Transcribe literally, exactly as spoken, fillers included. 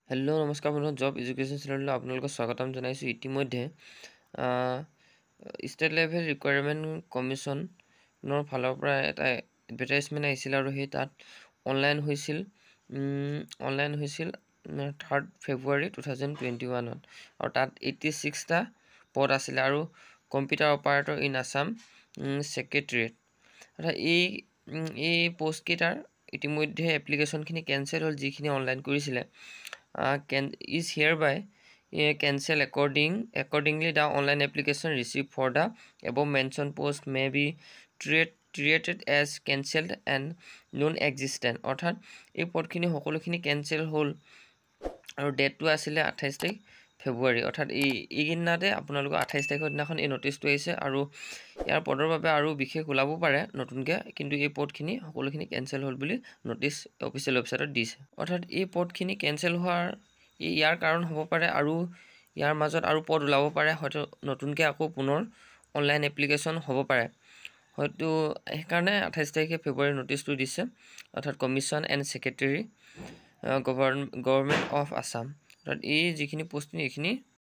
Hello' নমস্কাৰ বন্ধু job education চেনেললৈ আপোনালোকক স্বাগতম জনাইছোঁ। ইতিমধ্যে ষ্টেট লেভেল ৰিকুৱাৰমেণ্ট কমিশ্যনৰ ফালৰ পৰা এটা এডভাৰটাইজমেণ্ট আহিছিল আৰু সেই তাত অনলাইন হৈছিল অনলাইন হৈছিল third February two thousand twenty ওৱানত আৰু তাত এইটি ছিক্সটা পদ আছিলে আৰু computer operator in Assam secretariat অৰ্থাৎ এই এই পষ্টকেইটাৰ ইতিমধ্যে এপ্লিকেশ্যনখিনি কেঞ্চেল হ'ল। যিখিনি অনলাইন কৰিছিলে Uh, can is hereby uh, cancel according accordingly the online application received for the above mentioned post may be treat, treated as cancelled and non-existent অৰ্থাৎ এই পদখিনি সকলোখিনি কেঞ্চেল হ'ল আৰু ডেটটো আছিলে আঠাইছ তাৰিখ ফেব্ৰুৱাৰী অৰ্থাৎ এই এইদিনাতে আপোনালোকৰ আঠাইছ তাৰিখৰ দিনাখন এই নটিচটো আহিছে আৰু ইয়াৰ পদৰ বাবে আৰু বিশেষ ওলাব পাৰে নতুনকৈ, কিন্তু এই পদখিনি সকলোখিনি কেঞ্চেল হ'ল বুলি নটিচ অফিচিয়েল ৱেবছাইটত দিছে। অৰ্থাৎ এই পদখিনি কেঞ্চেল হোৱাৰ ইয়াৰ কাৰণ হ'ব পাৰে আৰু ইয়াৰ মাজত আৰু পদ ওলাব পাৰে, হয়তো নতুনকৈ আকৌ পুনৰ অনলাইন এপ্লিকেশ্যন হ'ব পাৰে, হয়তো সেইকাৰণে আঠাইছ তাৰিখে ফেব্ৰুৱাৰী নটিচটো দিছে। অৰ্থাৎ commission and secretary govern government of Assam অৰ্থাৎ এই যিখিনি পষ্ট এইখিনি